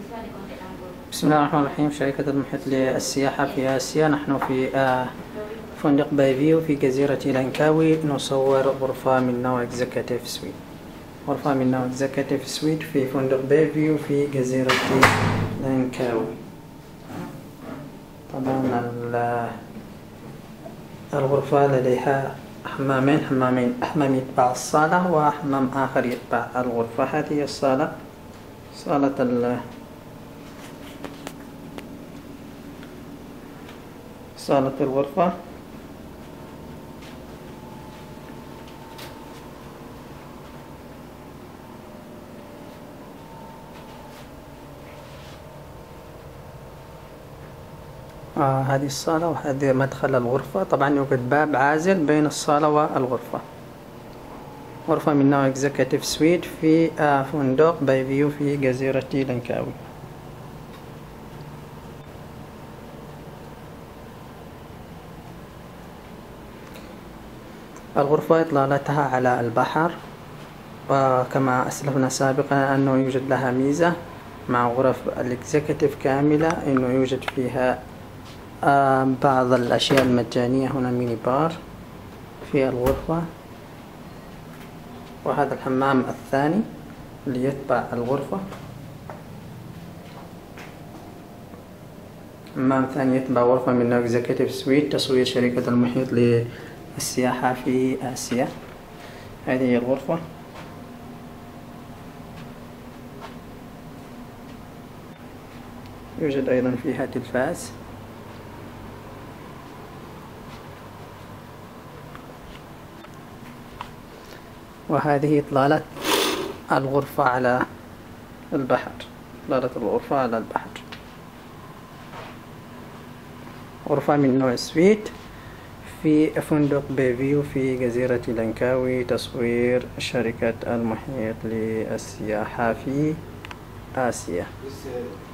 بسم الله الرحمن الرحيم. شركة المحيط للسياحة في آسيا. نحن في فندق بايفيو في جزيرة لانكاوي، نصور غرفة من نوع إكزيكتيف سويت. غرفة من نوع إكزيكتيف سويت في فندق بايفيو في جزيرة لانكاوي. طبعا الغرفة لديها حمامين، حمام يتبع الصالة وحمام آخر يتبع الغرفة. هذه الصالة، صالة الغرفة. هذه الصالة وهذه مدخل الغرفة. طبعا يوجد باب عازل بين الصالة والغرفة. غرفة من نوع إكزيكتيف سويت في فندق بايفيو في جزيرة لانكاوي. الغرفة إطلالتها على البحر، وكما أسلفنا سابقا أنه يوجد لها ميزة مع غرف الإكزيكتيف كاملة، أنه يوجد فيها بعض الأشياء المجانية. هنا ميني بار في الغرفة، وهذا الحمام الثاني اللي يتبع الغرفة. حمام ثاني يتبع غرفة من نوع إكزيكتيف سويت، تصوير شركة المحيط للسياحة في آسيا. هذه هي الغرفة. يوجد أيضا فيها تلفاز. وهذه إطلالة الغرفة على البحر. غرفة من نوع سويت في فندق بايفيو في جزيرة لانكاوي، تصوير شركة المحيط للسياحة في آسيا.